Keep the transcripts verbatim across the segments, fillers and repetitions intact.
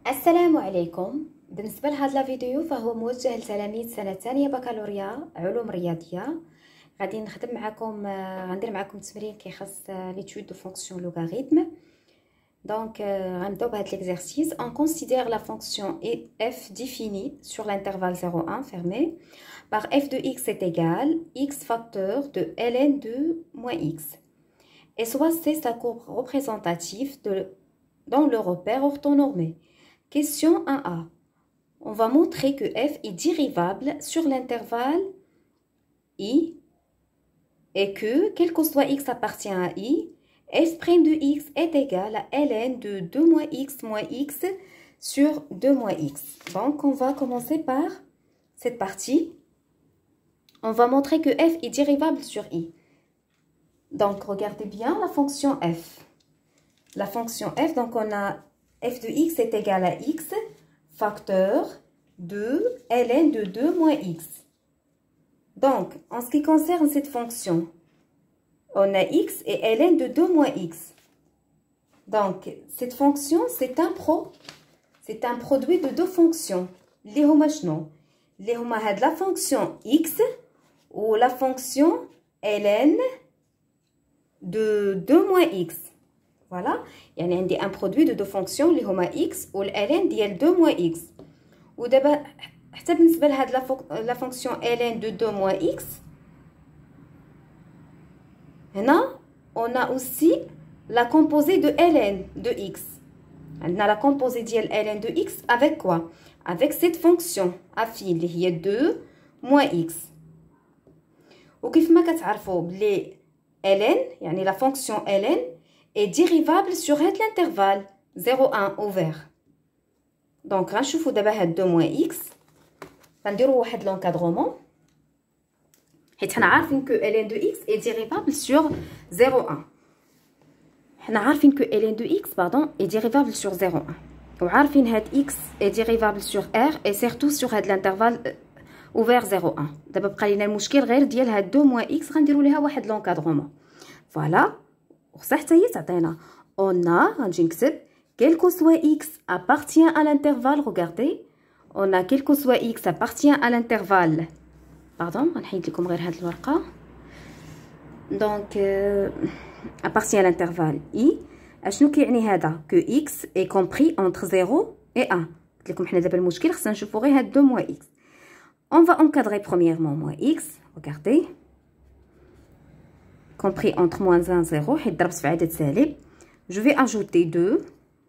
السلام عليكم. بالنسبة لهذا الفيديو فهو موجه لتلاميذ سنة ثانية بكالوريا علوم رياضية. غادي نخدم معكم غندير معكم تمرين كيخص ليتود دو فونكسيون لوغاريتم. دونك غنبداو بهاد l'exercice. On considère la fonction f définie sur l'intervalle zéro un fermé par f de x est égal x facteur de ln de moins x. Et soit c'est sa courbe représentative de, dans le repère orthonormé. Question un A. On va montrer que f est dérivable sur l'intervalle i et que, quel que soit x appartient à i, f' de x est égal à ln de deux moins x moins x sur deux moins x. Donc, on va commencer par cette partie. On va montrer que f est dérivable sur i. Donc, regardez bien la fonction f. La fonction f, donc on a f de x est égal à x facteur de ln de deux moins x. Donc, en ce qui concerne cette fonction, on a x et ln de deux moins x. Donc, cette fonction, c'est un pro, c'est un produit de deux fonctions. Les huma shno? Les huma had la fonction x ou la fonction ln de deux moins x. Voilà, يعني عندي un produit de deux fonctions اللي هما x و ln ديال deux moins x. ودابا حتى بالنسبه لهاد لا فونكسيون ln de deux moins x هنا on a aussi la composée de ln de x. عندنا la composée ديال ln de x avec quoi? Avec cette fonction affine اللي هي deux moins x. وكيف ما كتعرفوا بلي ln يعني la fonction ln est dérivable sur l'intervalle zéro un ouvert. Donc, غنشوفوا دابا هاد deux moins x غنديروا واحد l'encadrement حيت حنا عارفين que ln de x est dérivable sur zéro un. حنا عارفين que ln de x pardon est dérivable sur zéro un. وعارفين هاد x est dérivable sur r et surtout sur هاد l'intervalle ouvert zéro un. دابا بقى لينا المشكل غير ديال هاد deux moins x غنديروا ليها واحد l'encadrement. Voilà. وخصها حتى هي تعطينا on a غنجي نكتب quel que soit x appartient à l'intervalle. Regardez, on a quel que soit x appartient à l'intervalle pardon غنحيد لكم غير هاد الورقه. donc euh, appartient à l'intervalle i. اشنو كيعني هذا؟ que x est compris entre zéro et un. قلت لكم حنا دابا المشكل خصنا نشوفوا غير هاد deux moins x. on va encadrer premièrement moins x. Regardez, compris entre moins un zéro حيت ضربت في عدد سالب. je vais ajouter deux.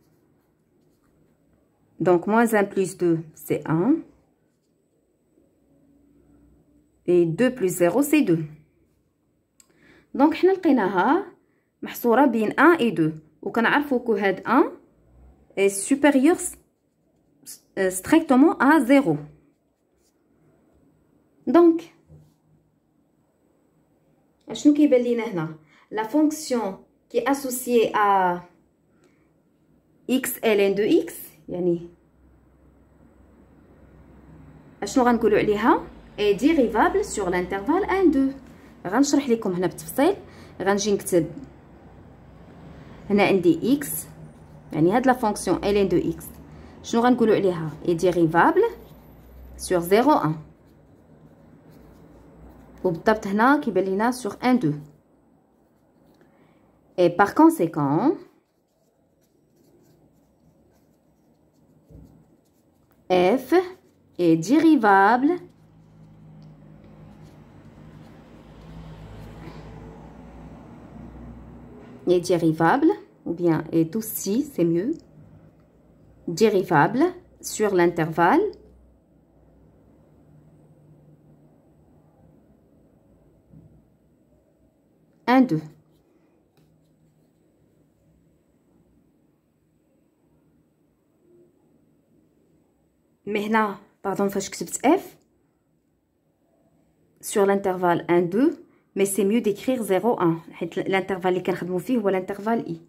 donc moins un plus deux c'est un et deux plus zéro c'est deux. donc حنا لقيناها محصوره بين un et deux وكنعرفوا كو هاد un est supérieur strictement à zéro. donc اشنو كيبان لينا هنا؟ la fonction qui est associée à x ln de x يعني اشنو غنقولوا عليها؟ est dérivable sur l'intervalle un deux. غنشرح لكم هنا بالتفصيل. غنجي نكتب هنا عندي x يعني هاد لا فونكسيون ln de x شنو غنقولوا عليها؟ est dérivable sur zéro un. وبالضبط هنا كيبان لينا sur un deux. et par conséquent f est dérivable est dérivable ou bien est aussi, c'est mieux, dérivable sur l'intervalle un deux. mais هنا pardon فاش كتبت f sur l'intervalle un deux mais c'est mieux d'écrire zéro un حيت l'intervalle اللي كنخدموا فيه هو l'intervalle i.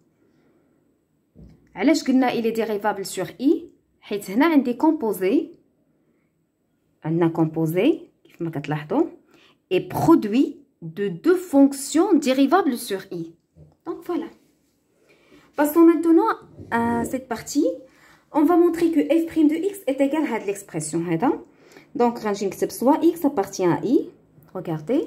علاش قلنا il est dérivable sur i؟ حيت هنا عندي composé عندنا composé كيف ما كتلاحظوا et produit de deux fonctions dérivables sur i. donc voilà. Passons maintenant à cette partie. on va montrer que f' de x est égal à l'expression. Donc, je vais soit x appartient à i. Regardez.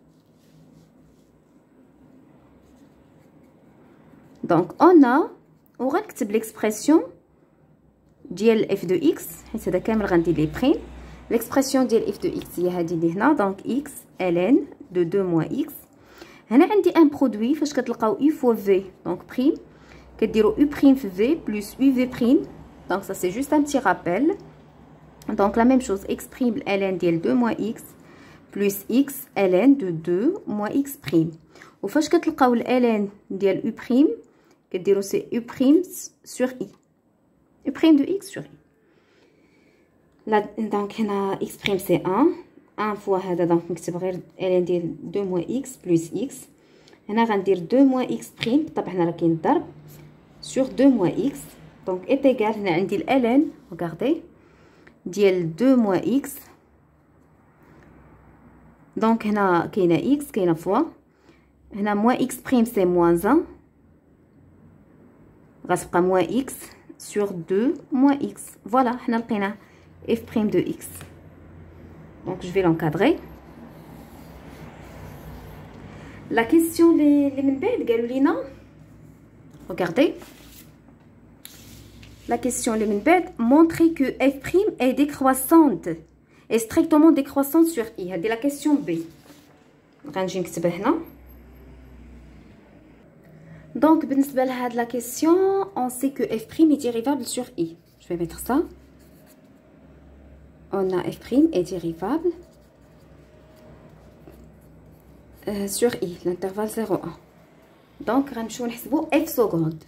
Donc, on a, on va écrire l'expression ديال f de x. C'est هذا كامل غندير لي بريم. L'expression ديال f de x هي هذه اللي هنا. Donc, x ln de deux moins x. هنا عندي un produit فاش كتلقاو u fois v. Donc, prime. كديروا u prime في v plus uv prime. Donc, ça c'est juste un petit rappel. Donc, la même chose. X prime ln ديال deux moins x plus x ln de deux moins x prime. وفاش كتلقاو ln ديال u prime كديروا سي u prime sur i. u prime de x sur i. Là, donc, هنا x prime c'est un. un fois هذا donc نكتب غير ln ديال deux moins x plus x. هنا غندير deux moins x prime. طبعا هنا راه كاين الضرب sur deux moins x. Donc, est égal, هنا عندي ال ln, regardez, ديال deux moins x. Donc, هنا كاينه x, كاينه fois. هنا moins x prime, c'est moins un. غتبقى moins x sur deux moins x. Voilà, هنا لقينا f prime de x. Donc, je vais l'encadrer. La question, les, les من بعد قالوا لينا, regardez. La question les min bed montrer que f' est décroissante est strictement décroissante sur i. C'est la question B. غنجي نكتبها هنا. Donc بالنسبة لهاد la question, on sait que f' est dérivable sur i. Je vais mettre ça. On a f' est dérivable euh, sur i, l'intervalle zéro un. Donc غنمشيو نحسبوا f seconde.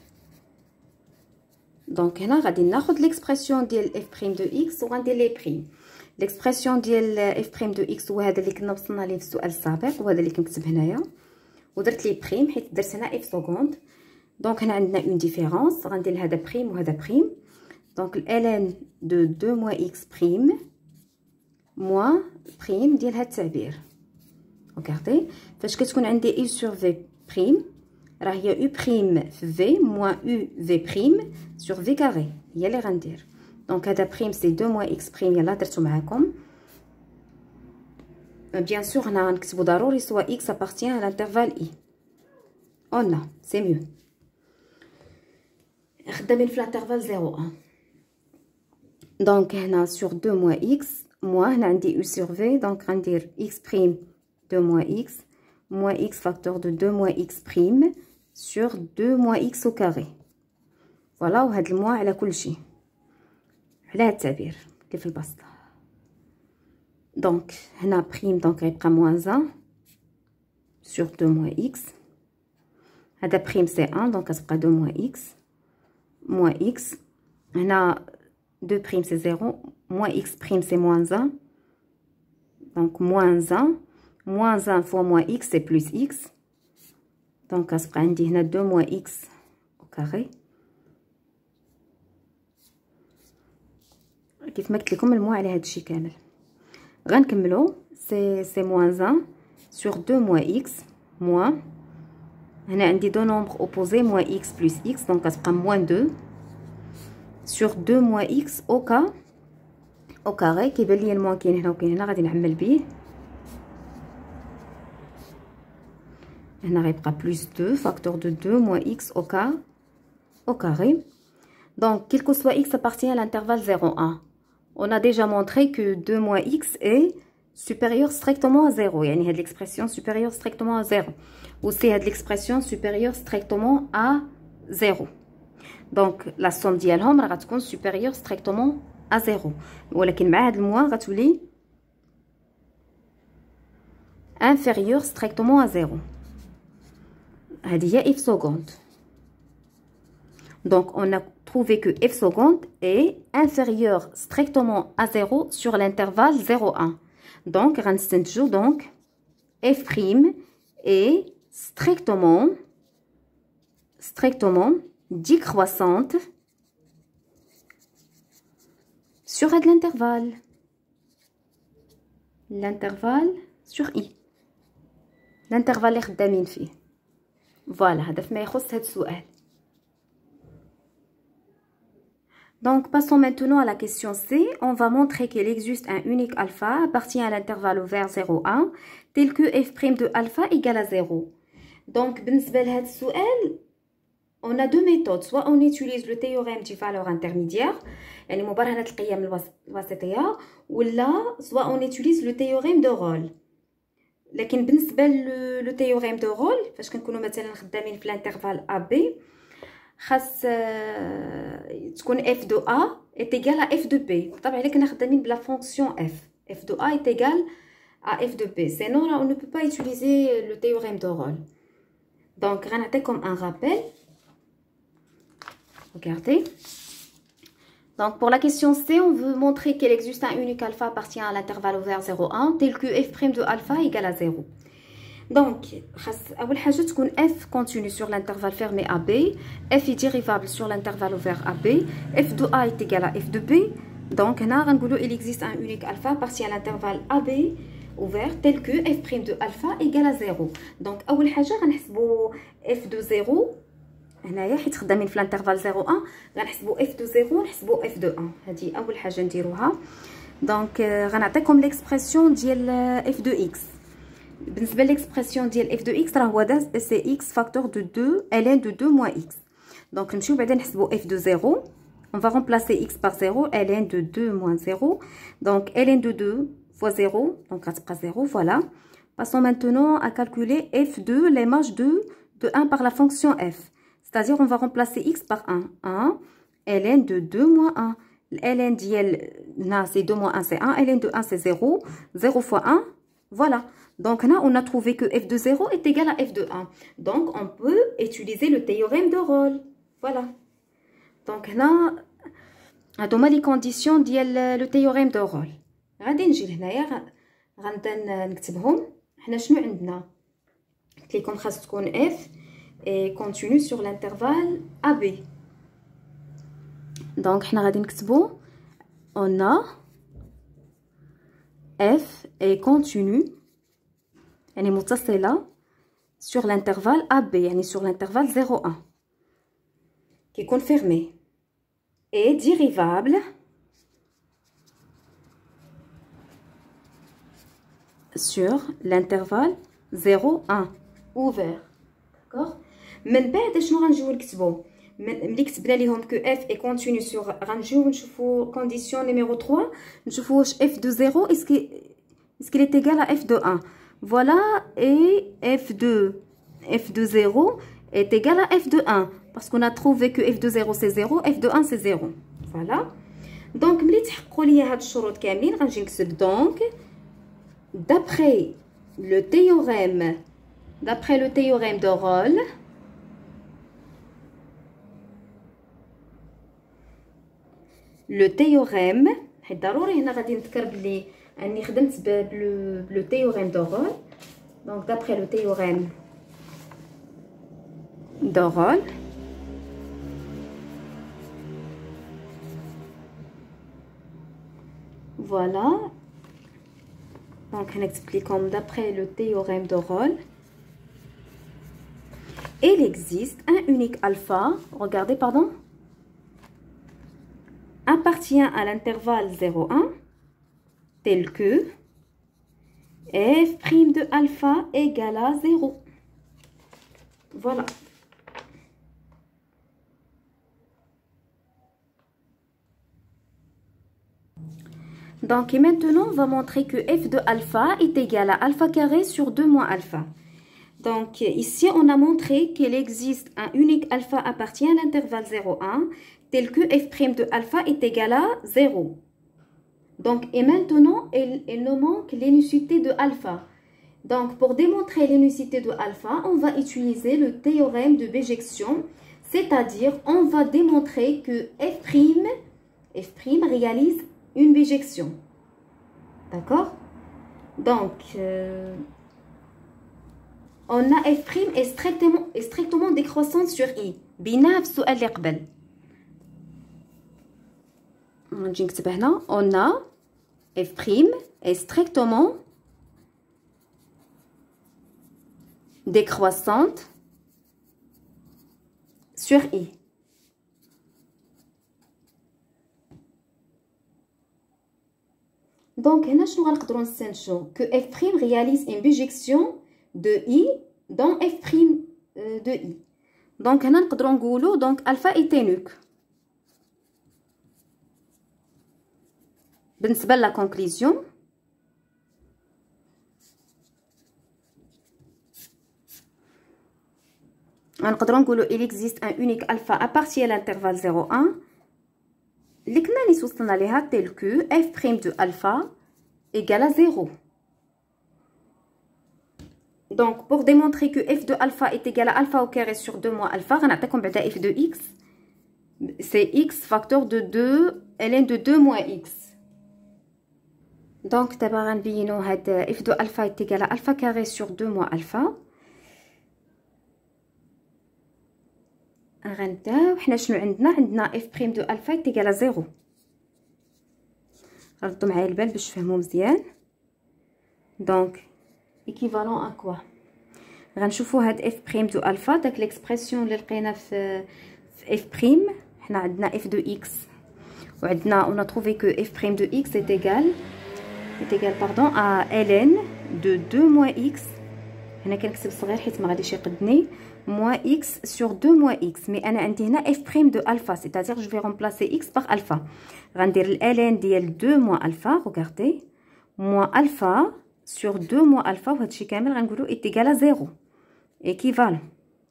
Donc, هنا غادي ناخذ l'expression ديال f' de x وغندير لي بريم. l'expression ديال f' de x هو هذا اللي كنا وصلنا ليه في السؤال السابق وهذا اللي كنكتب هنايا ودرت لي بريم حيت درت هنا f seconde. دونك هنا عندنا اون ديفيرونس غندير هذا بريم وهذا بريم. دونك ln de deux moins x prime moins بريم ديال هذا التعبير. regardez فاش كتكون عندي i sur v prime راه هي u prime في v moins u v prime sur v carré هي اللي غندير. دونك هذا بريم سي deux moins x prime يلا درتو معاكم. بيان سور هنا غنكتبو ضروري سوا x appartient à l'intervalle i. on a c'est mieux. خدامين في l'intervalle zéro un. دونك هنا sur deux moins x moins هنا عندي u sur v دونك غندير x prime deux moins x moins x facteur de deux moins x prime sur deux moins x au carré. Voilà, وهاد الموا على كل شيء على هاد التعبير كيف البسط. دونك هنا بريم دونك غيبقى moins un sur deux moins x. هذا بريم سي un دونك غتبقى deux moins x moins x. هنا deux prime c'est zéro moins x prime c'est moins un. Donc moins un moins un fois moins x c'est plus x. Donc غتبقى عندي هنا deux moins x au carré. كيف ما قلت لكم الموا على هذا الشيء كامل. غنكملوا سي سي moins un sur deux moins x moins هنا عندي دو nombres opposés moins x plus x donc غتبقى moins deux sur deux moins x au cas au carré. كيبان لي الموا كاين هنا وكاين هنا غادي نعمل به. هنا غيبقى plus deux facteur de deux moins x au cas au carré. Donc quel que soit x appartient à l'intervalle zéro un. On a déjà montré que deux moins x est supérieur strictement à zéro. يعني هاد l'expression supérieure strictement à zéro. Ou c'est هاد l'expression supérieure strictement à zéro. Donc la somme ديالهم راه غتكون supérieure strictement à zéro. ولكن مع هاد الموا غتولي inférieure strictement à zéro. هذه هي f seconde. Donc on a trouvé que f seconde est inférieur strictement à zéro sur l'intervalle zéro un. Donc غنستنتجو donc f' est strictement strictement décroissante sur l'intervalle l'intervalle sur i. l'intervalle اللي خدامين فيه. فوالا هذا فيما يخص هذا السؤال. Donc, passons maintenant à la question C. On va montrer qu'il existe un unique alpha appartient à l'intervalle ouvert zéro, un, tel que f' de alpha égale à zéro. Donc, بالنسبة لهذا السؤال, on a deux méthodes. Soit on utilise le théorème du valeur intermédiaire, يعني مبرهنة القيم الوسطية, ولا soit on utilise le théorème de Rolle. لكن بالنسبة le théorème de Rolle, فاش كنكونوا مثلا خدامين في l'intervalle A B, خاص تكون f de A est égal à f de B. طبعا الا كنا خدامين بلا fonction f, f de A est égal à f de B. Sinon on ne peut pas utiliser le théorème de Rolle. Donc غنعطيكم un rappel. Regardez. Donc pour la question C, on veut montrer qu'il existe un unique alpha appartient à l'intervalle ouvert zéro, un tel que f' de alpha égale à zéro. Donc, أول حاجة تكون f continue sur l'intervalle fermé A B, f est dérivable sur l'intervalle ouvert A B, f de A est égal à f de B. Donc, هنا غنقولوا il existe un unique alpha appartient à l'intervalle A B ouvert tel que f' de alpha égale à zéro. Donc, أول حاجة غنحسبوا f de zéro. هنايا حيت خدامين في الانترفال zéro un غنحسبوا f de zéro ونحسبوا f de un. هذه اول حاجه نديروها. دونك غنعطيكم ليكسبرسيون ديال f de x. بالنسبه ليكسبرسيون ديال f de x راه هو دا سي x فاكتور دو deux ln de deux moins x. دونك نمشيو بعدا نحسبوا f de zéro. On va remplacer x par zéro, ln de deux moins zéro. Donc ln de deux fois zéro, donc غتبقى zéro, voilà. Passons maintenant à calculer f de l'image de de un par la fonction f. C'est-à-dire, on va remplacer x par un. un, ln de deux moins un. Ln d'yel, c'est deux moins un, c'est un. Ln de un, c'est zéro. zéro fois un, voilà. Donc, là, on a trouvé que f de zéro est égal à f de un. Donc, on peut utiliser le théorème de Rolle. Voilà. Donc, là, هادوما les conditions ديال le théorème de Rolle. غادي نجي لهنايا غنبدا نكتبهم. حنا شنو عندنا؟ قلت لكم خاص تكون f et continue sur l'intervalle A B. Donc, حنا غادي نكتبو on a f est continue يعني متصلة sur l'intervalle A B يعني sur l'intervalle zéro un كيكون fermé et dérivable sur l'intervalle zéro un ouvert. D'accord? من بعد شنو غنجيو نكتبو ملي كتبنا ليهم كو اف اي كونتينيو سور غنجيو نشوفو كونديسيون نيميرو ثلاثة نشوفو واش اف دو zéro اسكي اسكي لي ايغال ا اف دو un. Voilà, et f de f de zéro est égal à f de un parce qu'on a trouvé que f de zéro c'est zéro, f de un c'est zéro. Voilà. Donc ملي تحققوا لي هاد الشروط كاملين غنجي نكتب donc d'après le théorème d'après le théorème de Rolle le théorème حيت ضروري هنا غادي نذكر بلي اني خدمت بلو بلو théorème de Rolle. Donc d'après le théorème de Rolle voilà. Donc on explique comme d'après le théorème de Rolle il existe un unique alpha, regardez pardon, appartient à l'intervalle zéro un tel que f' de alpha égale à zéro. Voilà. Donc et maintenant on va montrer que f de alpha est égal à alpha carré sur deux moins alpha. Donc ici on a montré qu'il existe un unique alpha appartient à l'intervalle zéro un tel que f' de alpha est égal à zéro. Donc et maintenant il, il nous manque l'unicité de alpha. Donc pour démontrer l'unicité de alpha on va utiliser le théorème de Béjection, c'est-à-dire on va démontrer que f' f' réalise une bijection. D'accord? Donc euh, on a f' est strictement, est strictement décroissante sur i. بنفس السؤال اللي قبل. نجي نكتب هنا on a f' est strictement décroissante sur i. دونك هنا شنو غنقدروا نستنتجوا que f' réalise une bijection de i dans f' de i. دونك هنا نقدروا نقولوا دونك الفا ايتينوك. بالنسبه لا كونكلوزيون غنقدروا نقولوا il existe un unique alpha à partir de l'intervalle zéro un اللي كنا نيس وصلنا ليها tel que f' de alpha égale à zéro. Donc pour démontrer que f de alpha est égal à alpha au carré sur deux moins alpha, غنعطيكم بعدا f de x, c'est x facteur de deux ln de deux moins x. Donc d'abord غنبينو هاد f de alpha est égal à alpha carré sur deux moins alpha. غنبداو حنا شنو عندنا عندنا f' de alpha est égal à zéro. ردوا معايا البال باش تفهموا مزيان. دونك équivalent à quoi غنشوفوا هاد f' de alpha داك ليكسبرسيون اللي لقينا في في f' حنا عندنا f de x وعندنا on a trouvé que f' de x est égal est égal pardon à ln de deux moins x. هنا كنكتب صغير حيت ما غاديش يقدني moins x sur deux moins x. mais انا عندي هنا f' de alpha, c'est-à-dire je vais remplacer x par alpha. غندير ln ديال deux moins alpha, regardez, moins alpha sur deux moins alpha وهادشي كامل غنقولوا est égal à zéro, équivalent.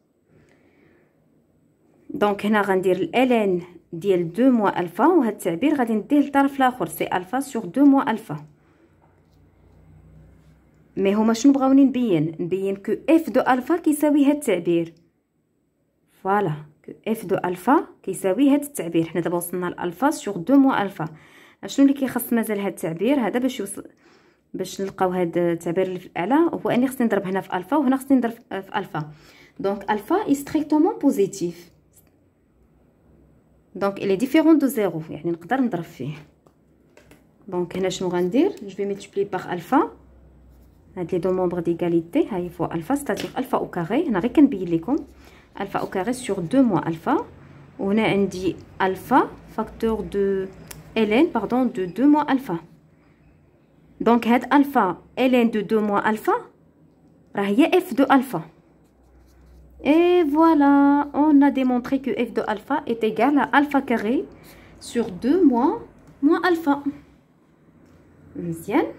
دونك هنا غندير ln ديال deux moins alpha وهاد التعبير غادي نديه للطرف الاخر سي alpha sur deux moins alpha. مي هما شنو بغاوني نبين نبين كو اف دو الفا كيساوي هاد التعبير. فوالا كو اف دو الفا كيساوي هاد التعبير. حنا دابا وصلنا لالفا سور دو موان الفا. شنو اللي كيخص مازال هاد التعبير هذا باش يوصل باش نلقاو هاد التعبير اللي في الاعلى هو اني خصني نضرب هنا في الفا وهنا خصني نضرب في الفا. دونك الفا اي ستريكتومون بوزيتيف دونك il est différent de زيرو يعني نقدر نضرب فيه. دونك هنا شنو غندير جو في ملتيبلي باغ الفا هاد لي دو مومبر ديغاليتي هاي فوا الفا ستاتير الفا او كاري. هنا غير كنبين لكم الفا او كاري سور دو موان الفا وهنا عندي الفا فاكتور دو ln باردون دو دو موان الفا. دونك هاد الفا ln دو دو موان الفا راه هي اف دو الفا. Et voilà, on a démontré que f de alpha est égal à alpha carré sur deux moins moins alpha. Bien.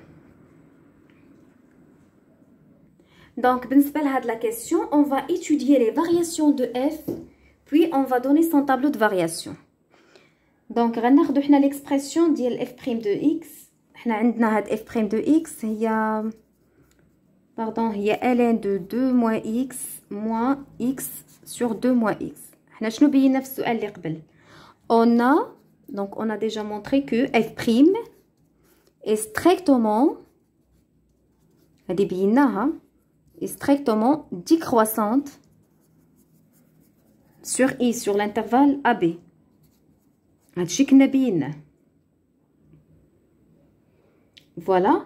Donc, بالنسبة لهاد la question, on va étudier les variations de f, puis on va donner son tableau de variation. Donc, غناخدو حنا l'expression ديال f' de x. حنا عندنا هاد f' de x هي pardon هي ln de deux moins x moins x sur deux moins x. حنا شنو بينا في السؤال اللي قبل on a donc on a déjà montré que f' est strictement هادي بيناها est strictement décroissante sur i sur l'intervalle A B. هادشي كنا بيناه. فوالا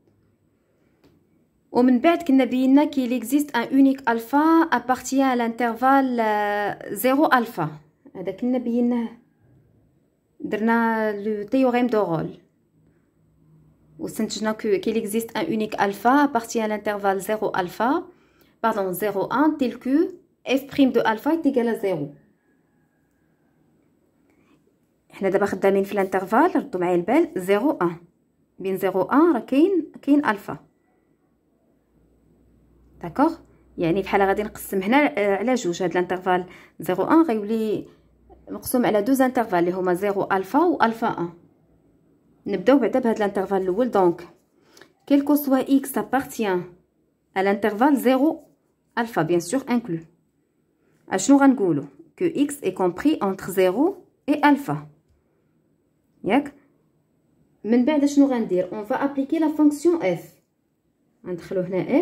ومن بعد كنا بينا qu'il existe un unique alpha appartient à l'intervalle zéro alpha. هذا كنا بيناه درنا لو تhéorème de Rolle واستنتجنا qu'il existe un unique alpha appartient à l'intervalle zéro alpha pardon zéro un tel que f' de alpha est égal à zéro. حنا دابا خدامين في الانترفال ردوا معايا البال zéro un بين zéro un راه كاين كاين الفا. داكوغ يعني بحال غادي نقسم هنا على جوج. هاد الانترفال zéro un غيولي مقسوم على دوز انترفال اللي هما zéro الفا و الفا واحد. نبداو بعدا بهاد الانترفال الاول. دونك quel que soit x appartient à l'intervalle zéro alpha bien sûr inclus. اشنو غنقولوا que x est compris entre zéro et alpha ياك. من بعد شنو غندير on va appliquer la fonction f. غندخلو هنا f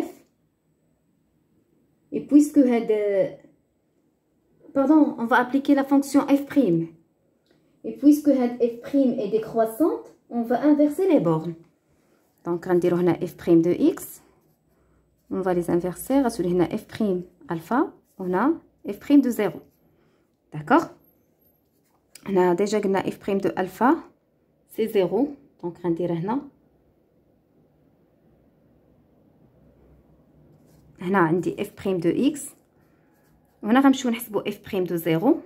et puisque had pardon on va appliquer la fonction f' et puisque had f' est décroissante on va inverser les bornes. donc غنديرو هنا f' de x on va les inverser غتولي هنا f' alpha وهنا f' de zéro. d'accord هنا ديجا قلنا f' de alpha c'est zéro donc غندير هنا هنا عندي اف بريم دو اكس، وهنا غنمشيو نحسبوا اف بريم دو زيرو،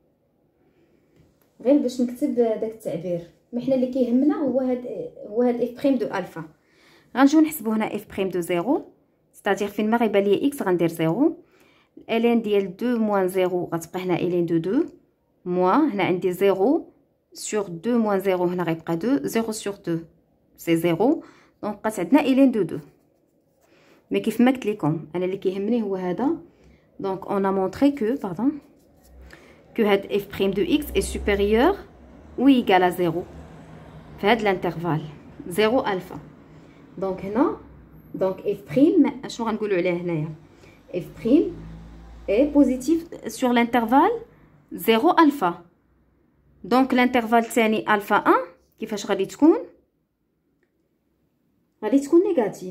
غير باش نكتب داك التعبير. ما حنا اللي كيهمنا هو هاد هو هاد اف بريم دو الفا. غنجيو نحسبوا هنا اف بريم دو زيرو، ستادير فين ما غيبان ليا اكس غندير زيرو. الين ديال دو موان زيرو غتبقى هنا الين دو دو، موان هنا عندي زيرو سور دو موان زيرو، هنا غيبقى دو، زيرو سور دو سي زيرو، دونك بقات عندنا الين دو دو. مي كيف ما قلت لكم انا اللي كيهمني هو هذا. دونك اون ا مونطري كو باردون كو هاد اف بريم دو اكس اي سوبيريور و ايغال ا زيرو في هاد الانترفال زيرو الفا. دونك هنا دونك اف بريم شنو غنقولوا عليه هنايا؟ اف بريم اي بوزيتيف سور الانترفال زيرو الفا. دونك الانترفال الثاني الفا واحد كيفاش غادي تكون؟ غادي تكون نيجاتيف،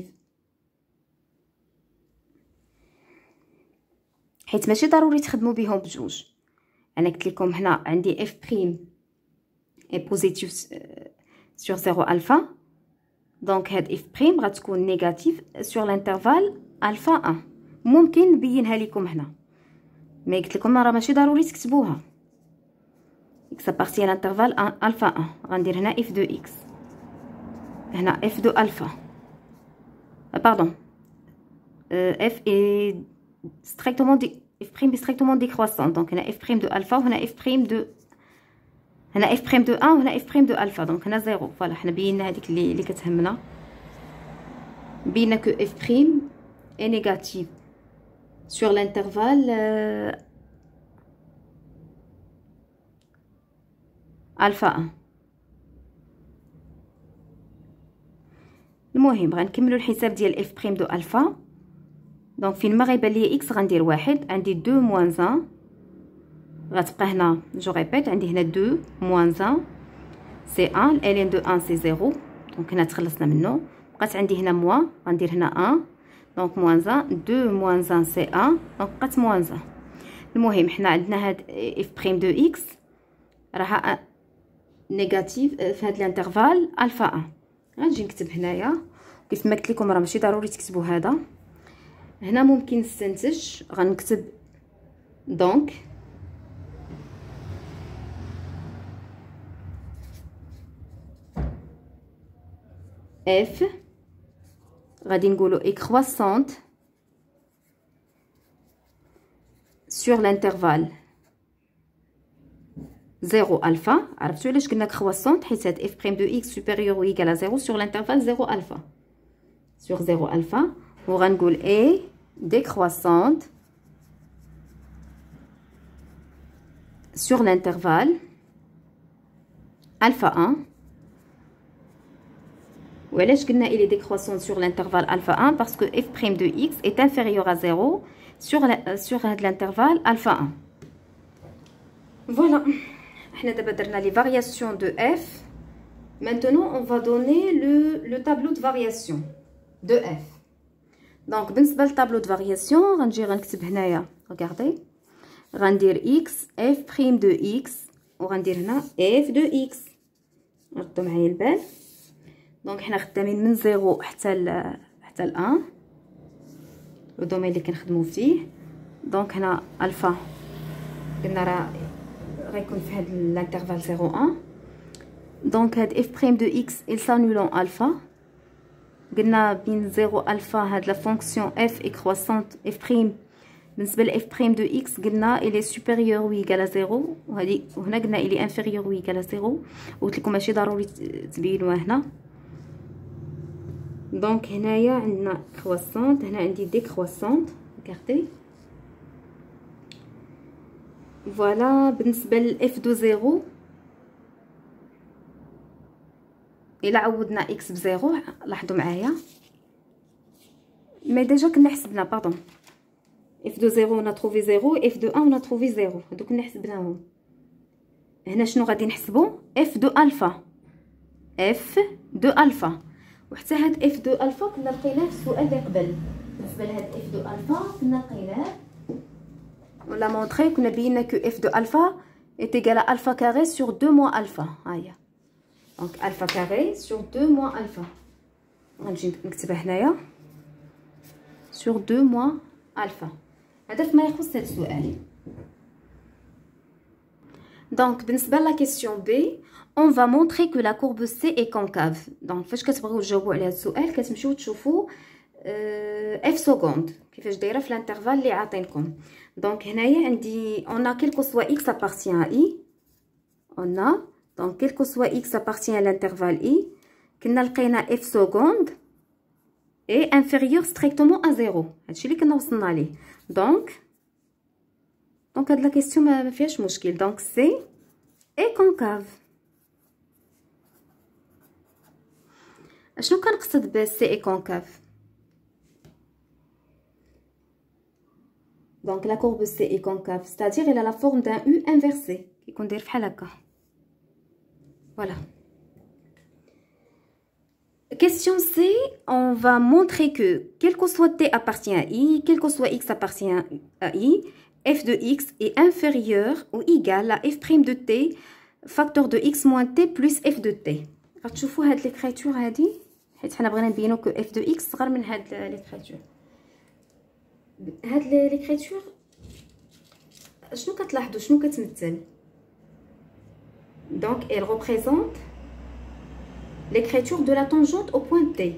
حيت ماشي ضروري تخدموا بهم بجوج. انا قلت لكم هنا عندي اف بريم اي بوزيتيف سور زيرو الفا، دونك هاد اف بريم غتكون نيجاتيف سور الانترفال الفا واحد. ممكن نبينها لكم هنا، مي قلت لكم راه ماشي ضروري تكتبوها. اكس ابارتي الانترفال الفا واحد، غندير هنا اف دو اكس، هنا اف دو الفا باردون اف اي strictement دي اف بريم strictement décroissant. دونك هنا اف بريم دو الفا وهنا اف بريم دو، هنا اف بريم دو واحد وهنا اف بريم دو الفا، دونك هنا زيرو. فوالا حنا بينا هذيك اللي اللي كتهمنا، بينا كو اف بريم اي نيجاتيف sur l'intervalle الفا واحد. المهم غنكملوا الحساب ديال اف بريم دو الفا. دونك فين ما غيبان ليا اكس غندير واحد، عندي دو موان واحد غتبقى هنا جو ريبيت، عندي هنا دو موان واحد سي واحد، الين دو واحد سي زيرو، دونك هنا تخلصنا منه. بقات عندي هنا موان، غندير هنا واحد، دونك موان واحد، دو موان واحد سي واحد، دونك بقات موان واحد. المهم حنا عندنا هاد اف بريم دو اكس راها نيجاتيف في هاد الانترفال الفا واحد. غنجي نكتب هنايا كيف ما قلت لكم راه ماشي ضروري تكتبوا هذا. هنا ممكن نستنتج، غنكتب دونك اف غادي نقولوا اي كرواسونت سور الانترفال زيرو الفا. عرفتوا علاش قلنا كرواسونت؟ حيت هاد اف بريم دو اكس سوبيريور و ايغال ا زيرو سور الانترفال زيرو الفا سور زيرو الفا. وغنقول اي décroissante sur l'intervalle alpha واحد. وعلاش قلنا il est décroissante sur l'intervalle alpha واحد؟ parce que f prime de x est inférieur à zéro sur la, sur l'intervalle alpha واحد. Voilà, حنا دابا درنا les variations de f. Maintenant on va donner le, le tableau de variation de f. دونك بالنسبه للطابلو دو فارياسيون غنجي غنكتب هنايا ريغاردي، غندير اكس اف بريم دو اكس وغندير هنا اف دو اكس. ردوا معايا البال. دونك حنا خدامين من زيرو حتى ل حتى ل واحد، الدومين اللي كنخدموا فيه. دونك هنا الفا قلنا راه غيكون في هاد الانترفال زيرو واحد. دونك هاد اف بريم دو اكس il s'annule en الفا. قلنا بين زيرو الفا هاد لا فونكسيون اف اي كرواسونت اف بريم بالنسبه ل اف بريم دو اكس قلنا الي سوبيريور و ايغال زيرو، وهادي وهنا قلنا الي انفيريور و ايغال زيرو. قلت لكم ماشي ضروري تبينوها هنا. دونك هنايا عندنا كرواسونت، هنا عندي دي كرواسونت ريغاردي. فوالا بالنسبه لاف دو زيرو الا عوضنا اكس بزيرو، لاحظوا معايا مي ديجا كنا حسبنا باردون اف دو زيرو انا تروفي زيرو، اف دو واحد انا تروفي زيرو، هادو كنا حسبناهم. هنا شنو غادي نحسبوا؟ اف دو الفا، اف دو الفا. وحتى هاد اف دو الفا كنا لقيناه في السؤال اللي قبل. بالنسبه لهاد اف دو الفا كنا لقيناه ولا مونطري، كنا بينا كو اف دو الفا est égal à alpha carré sur deux moins alpha. هاهي دونك الفا كاري سور دو موان الفا. غنجي نكتبها هنايا sur sur deux moins alpha. هذا فيما يخص هذا السؤال. Donc بالنسبة la question B, on va montrer que la courbe C est concave. Donc فاش كتبغيو تجاوبوا على هذا السؤال كتمشيو تشوفوا f seconde كيفاش دايره في الانترفال اللي عاطينكم. دونك هنايا عندي on a quel que soit x appartient à i. On a donc quel que soit x appartient à l'intervalle i. كنا لقينا f seconde est inférieur strictement à zéro. هادشي اللي كنا وصلنا ليه. دونك دونك هاد لا كيسيون ما فيهاش مشكل. دونك سي اي كونكاف. اشنو كنقصد ب سي اي كونكاف؟ دونك لا كورب سي اي كونكاف c'est-à-dire elle a la forme d'un U inversé كيكون داير بحال هكا. Voilà. Question C, on va montrer que quel que soit t appartient à i, quel que soit x appartient à i, f de x est inférieur ou égal à f' de t facteur de x moins t plus f de t. غتشوفوا هاد ليكريتور هادي حيت حنا بغينا نبينو كو f de x صغر من هاد ليكريتور. هاد ليكريتور شنو كتلاحظوا شنو كتمثل؟ Donc elle représente l'écriture de la tangente au point T.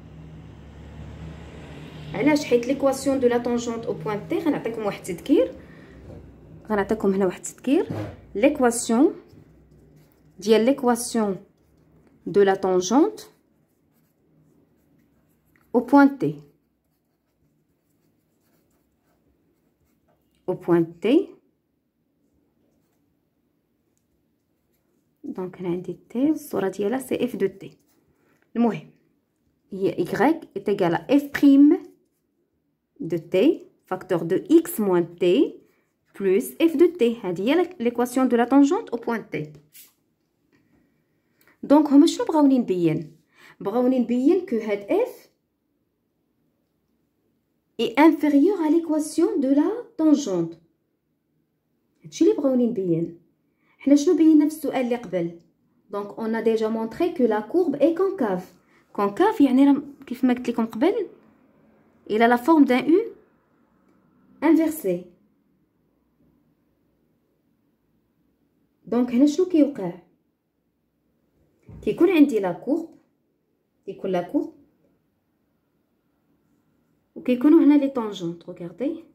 علاش؟ حيت l'équation de la tangente au point T غنعطيكم واحد التذكير غنعطيكم هنا واحد التذكير. l'équation ديال l'équation de la tangente au point T au point T. دونك هنا عندي تي الصوره ديالها سي اف دو تي. المهم هي y est égal à f prime de t facteur de x moins t plus f de t. هذه هي l'équation de la tangente au point T. دونك هما شنو بغاوني نبين؟ بغاوني نبين كو هاد f est inférieur à l'équation de la tangente. هادشي اللي بغاوني نبين. حنا شنو بينا في السؤال اللي قبل؟ دونك on a déjà montré que la courbe est concave. concave يعني كيف ما قلت لكم قبل il a la forme d'un U inversé. دونك هنا شنو كيوقع؟ كيكون عندي لا كورب كيكون لا كورب وكيكونوا هنا لي طونجونط. ريغاردي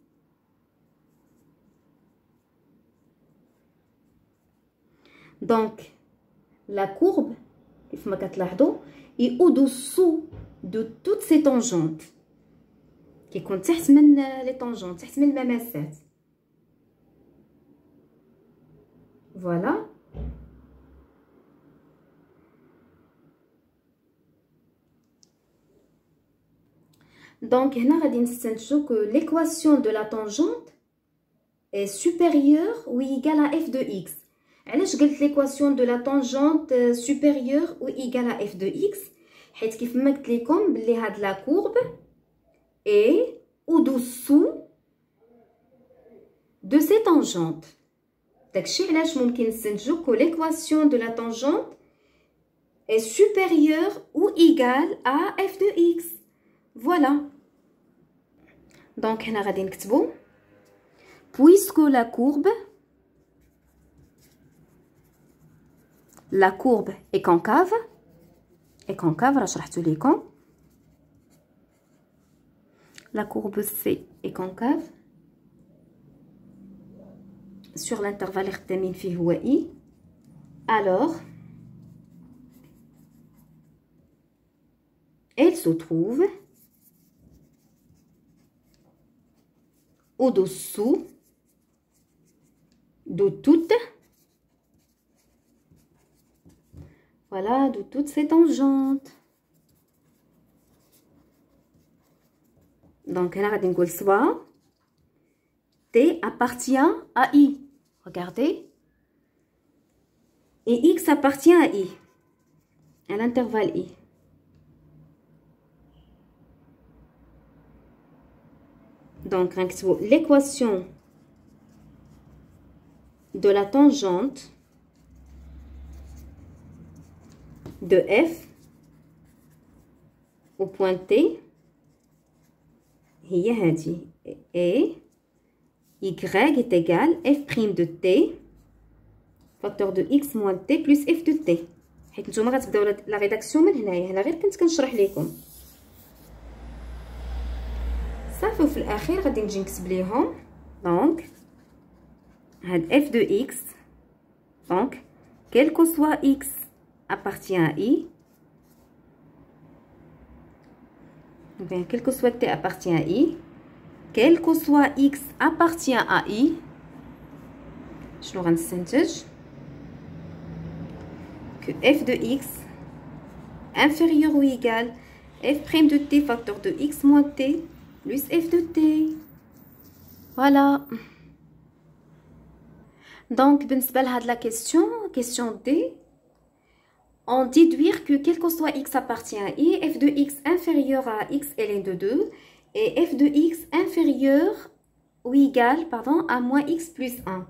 donc la courbe كيف ما كتلاحظوا est au-dessous de toutes ces tangentes كيكون تحت من لي طونجونط تحت من المماسات. فوالا دونك هنا غادي نستنتجوا que l'équation de la tangente est supérieure ou égale à f de x. علاش قلت l'équation de la tangente supérieure ou égale à f de x؟ حيت كيف ما قلت لكم بلي هاد لا كورب est au-dessous de ces tangentes. داكشي علاش ممكن نستنتجوا que l'équation de la tangente est supérieure ou égale à f de x. Voilà. Donc هنا غادي نكتبوا puisque la courbe la courbe est concave est concave راه شرحتو ليكم. la courbe C est concave sur l'intervalle اللي خدامين فيه هو I. alors elle se trouve au-dessous de toutes voilà de toutes ces tangentes. donc هنا غادي نقول soit T appartient à I. regardez. et X appartient à I à l'intervalle I. donc l'équation de la tangente de F au point T هي هذه A Y est égal f' de t facteur de x moins t plus f de t. حيت نتوما غتبداو لا ريداكسيون من هنايا، هنا غير كنت كنشرح لكم صافي. وفي الاخير غادي نجي نكتب ليهم دونك هاد f de x donc quel que soit x appartient à i ou bien quel que soit t appartient à i, quel que soit x appartient à i. شنو غنستنتج؟ que f de x inférieur ou égal f' de t facteur de x moins t plus f de t. Voilà. Donc بالنسبة لهاد la question, question D, on déduire que quel que soit x appartient à i, f de x inférieur à x ln de deux et f de x inférieur ou égal pardon à moins x plus un.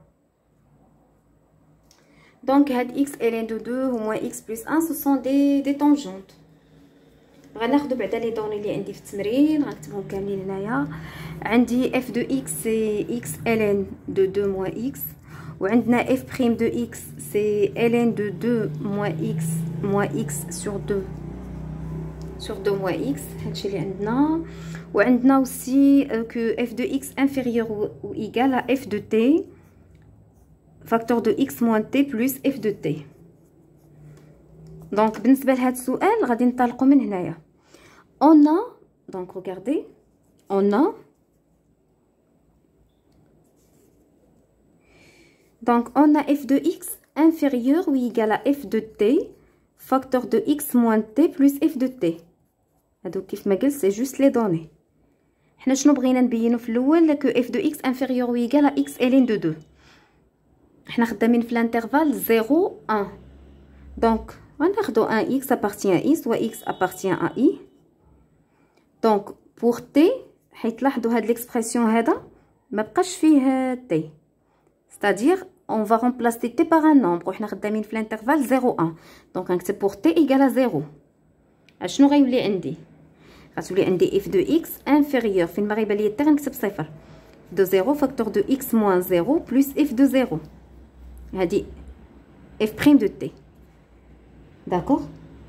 Donc had x ln de deux ou moins x plus un ce sont des des tangentes. غناخدو بعدا لي دوني اللي عندي في التمرين غنكتبهم كاملين هنايا. عندي f de x c'est x ln de deux moins x وعندنا f' de x c'est ln de deux moins x moins x sur deux sur deux moins x هادشي اللي عندنا. وعندنا aussi que f de x inférieur ou égal à f de t facteur de x moins t plus f de t. Donc بالنسبه لهاد السؤال غادي ننطلقوا من هنايا. On a donc regardez on a donc on a f de x inférieur ou égal à f de t facteur de x moins t plus f de t. هادو كيف ما قلت سي جوست لي دوني. حنا شنو بغينا نبينو في الاول que f de x inférieur ou égal à x ln de deux. حنا خدامين في الانترفال zéro un. Donc غناخدو un x appartient à i soit x appartient à i. Donc pour t حيت لاحظوا هاد l'expression هذا ما بقاش فيه t, c'est-à-dire on va remplacer t par un nombre وحنا خدامين في الانترفال zéro un. Donc غنكتب pour t égal à zéro. اشنو غيولي عندي؟ غتولي عندي f de x inférieur فين ما غيبان ليا t غنكتب صفر de zéro facteur de x moins zéro plus f de zéro. هادي f' de t. داكوغ.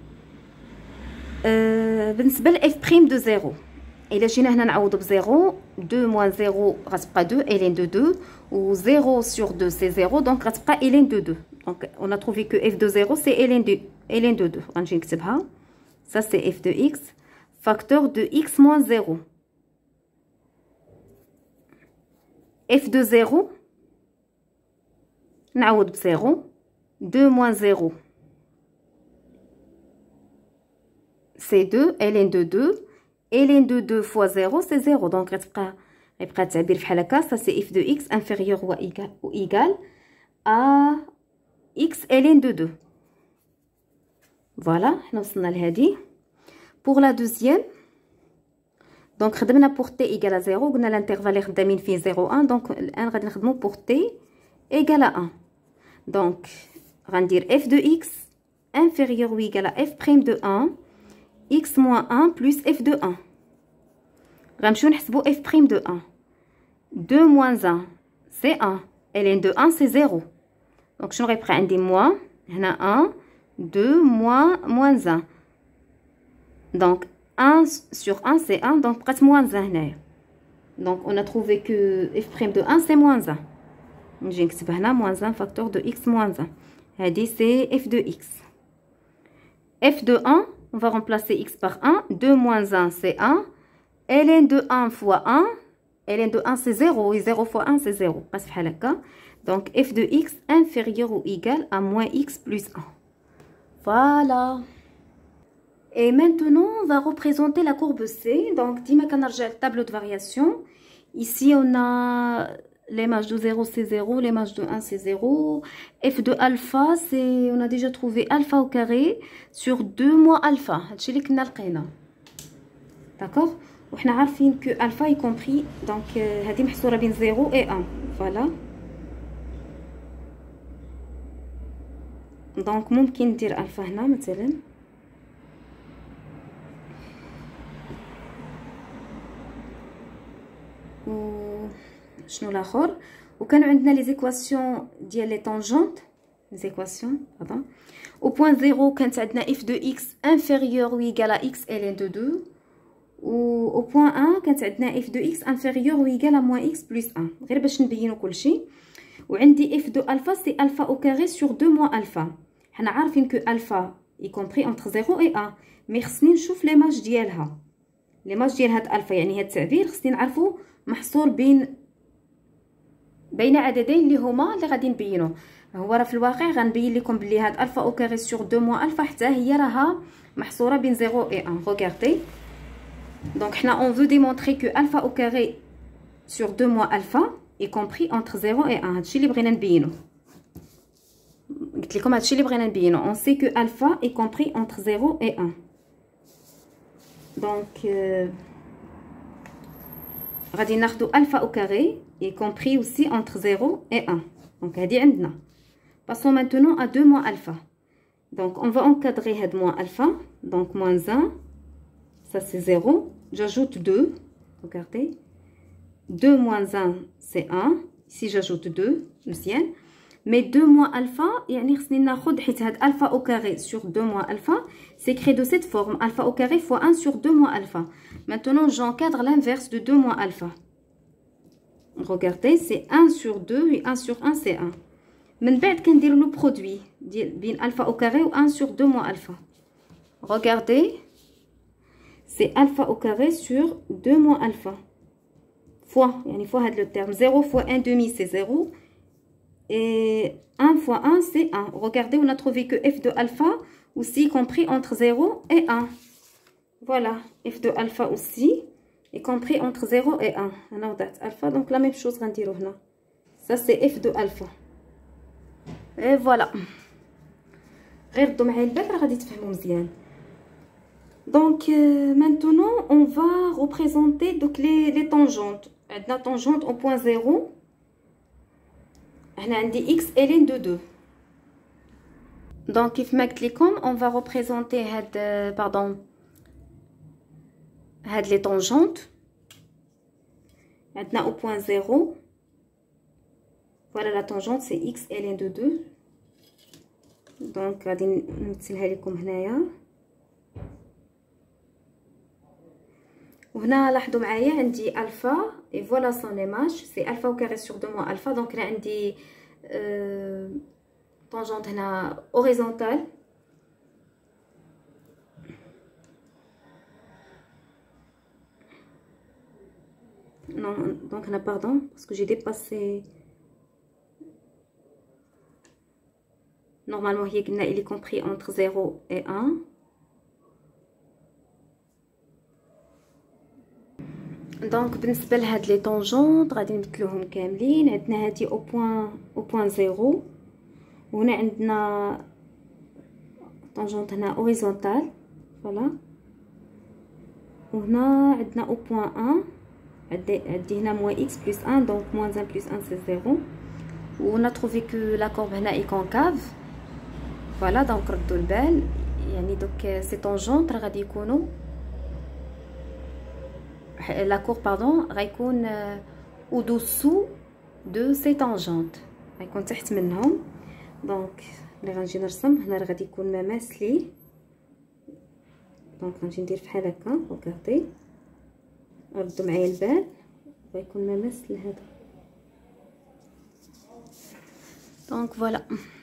أه بالنسبه ل f' de zéro الا جينا هنا نعوضو ب zéro deux moins zéro غتبقى deux ln de deux و zéro sur deux c'est zéro donc غتبقى ln de deux. Donc on a trouvé que f de zéro c'est ln de ln de deux. غنجي نكتبها ça c'est f de x facteur de x moins zéro. f de zéro نعوض ب zéro deux moins zéro c'est deux ln de deux ln de deux fois zéro c'est zéro donc غتبقى غيبقى التعبير بحال هكا ça c'est f de x inférieur ou égal ou égal à x ln de deux. Voilà حنا وصلنا لهادي. pour la deuxième donc خدمنا pour t égal à zéro قلنا l'intervalle اللي خدامين فيه zéro un donc الان غادي نخدمو pour t égal à un. donc غندير f de x inférieur ou égal à f' de un x moins un plus f de un. غنمشيو نحسبو f' de un. deux moins un c'est un ln de un c'est zéro. donc شنو غيبقى عندي moins هنا un deux moins moins un donc un sur un c'est un donc بقات moins un هنايا. donc on a trouvé que f' de un c'est moins un. نجي نكتب هنا moins un facteur de x moins un. هادي c'est f de x. f de un on va remplacer x par un. deux moins un c'est un. ln de un fois un. ln de un c'est zéro. Et zéro fois un c'est zéro. Donc f de x inférieur ou égal à moins x plus un. Voilà. Et maintenant on va représenter la courbe C. Donc dima kanarja le tableau de variation. Ici on a l'image de zéro c'est zéro, l'image de un c'est zéro. F de alpha c'est on a déjà trouvé alpha au carré sur deux moins alpha. هادشي اللي كنا لقينا. D'accord? وحنا عارفين que alpha y compris donc هذه محصوره بين zéro et un. Voilà. Donc ممكن ندير alpha هنا مثلا. و شنو الاخر وكانوا عندنا لي زيكواسيون ديال لي طونجونت لي زيكواسيون باردون au point zéro كانت عندنا f de x inférieur ou égal à x ln de deux و au point un كانت عندنا f de x inférieur ou égal à moins x plus un غير باش نبينوا كلشي. وعندي f de alpha c'est alpha au carré sur deux moins alpha. حنا عارفين que alpha y compris entre zéro et un مي خصني نشوف لي ماج ديالها لي ماج ديال هاد الفا يعني هاد التعبير خصني نعرفو محصور بين بين عددين اللي هما اللي غادي نبينوه. هو راه في الواقع غنبين لكم بلي هاد الفا او كاري سور deux موان الفا حتى هي راها محصوره بين zéro et un. Regardez donc حنا on veut démontrer que alpha au carré sur deux moins alpha y compris entre zéro et un. هادشي اللي بغينا نبينو قلت لكم هادشي اللي بغينا نبينو on sait que alpha est compris entre zéro et un. donc euh, غادي ناخدو alpha au carré y compris aussi entre zéro et un. donc هادي عندنا. passons maintenant à deux moins alpha. donc on va encadrer هاد moins alpha. donc moins un ça c'est zéro. j'ajoute deux. regardez deux moins un c'est un. ici j'ajoute deux مزيان. mais deux moins alpha يعني خصني ناخد حيت هاد alpha au carré sur deux moins alpha c'est créé de cette forme alpha au carré fois un sur deux moins alpha. maintenant j'encadre l'inverse de deux moins alpha. regardez c'est un sur deux et un sur un c'est un. من بعد كندير لو برودوي ديال بين alpha au carré و un sur deux moins alpha. regardez c'est alpha au carré sur deux moins alpha fois يعني fois هاد le terme zéro fois un demi c'est zéro et un fois un c'est un. regardez on a trouvé que f de alpha aussi compris entre zéro et un. voilà f de alpha aussi est compris entre zéro et un. انا وضعت alpha donc la même chose غنديرو هنا. ça c'est f de alpha et voilà غير ردوا معايا البال راه غادي تفهموا مزيان. donc euh, maintenant on va représenter donc les les tangentes. عندنا tangente au point zéro. هنا عندي x ln de deux. donc كيف ما قلت لكم on va représenter هاد pardon هاد les tangentes. عندنا au point zéro. voilà la tangente c'est x ln de deux. donc غادي نمثلها لكم هنايا. وهنا لاحظوا معايا عندي الفا et voilà son image c'est alpha au carré sur deux moins alpha. donc هنا عندي euh, tangente هنا horizontale non donc هنا pardon parce que j'ai dépassé normalement هي قلنا il est compris entre zéro et un. دونك بالنسبه لهاد لي طونجونط غادي نبدلوهم كاملين. عندنا هادي او بوين او بوين زيرو وهنا عندنا طونجونط هنا اوريزونتال فوالا. وهنا عندنا او بوين واحد عندي عندي هنا موان اكس بلس واحد دونك موان واحد بلس واحد سي زيرو. ونا تروفي كو لا كورب هنا اي كونكاف فوالا. دونك ردوا البال يعني دوك سي طونجونط راه غادي يكونوا la courbe pardon غيكون au-dessous de ces tangentes غيكون تحت منهم. دونك ملي غنجي نرسم هنا راه غادي يكون مماس ليه. دونك غنجي ندير بحال هكا. ركزتي ردوا معايا البال غيكون مماس لهذا. دونك فوالا